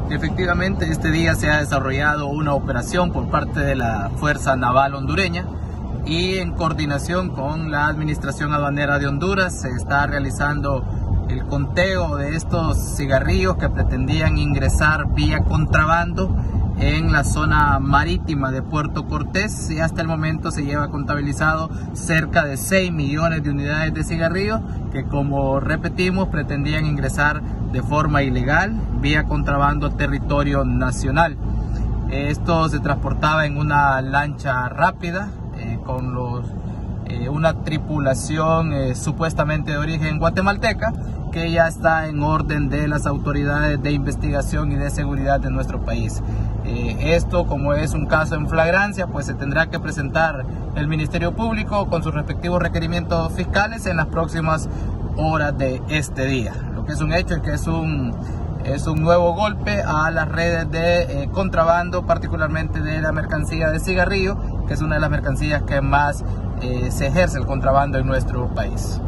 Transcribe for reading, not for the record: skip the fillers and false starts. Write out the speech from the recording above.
Efectivamente, este día se ha desarrollado una operación por parte de la Fuerza Naval Hondureña y en coordinación con la Administración Aduanera de Honduras se está realizando el conteo de estos cigarrillos que pretendían ingresar vía contrabando en la zona marítima de Puerto Cortés, y hasta el momento se lleva contabilizado cerca de 6 millones de unidades de cigarrillos que, como repetimos, pretendían ingresar de forma ilegal vía contrabando a territorio nacional. Esto se transportaba en una lancha rápida con una tripulación supuestamente de origen guatemalteca, que ya está en orden de las autoridades de investigación y de seguridad de nuestro país. Esto, como es un caso en flagrancia, pues se tendrá que presentar el Ministerio Público con sus respectivos requerimientos fiscales en las próximas horas de este día. Lo que es un hecho es que es un nuevo golpe a las redes de contrabando, particularmente de la mercancía de cigarrillo, que es una de las mercancías que más se ejerce el contrabando en nuestro país.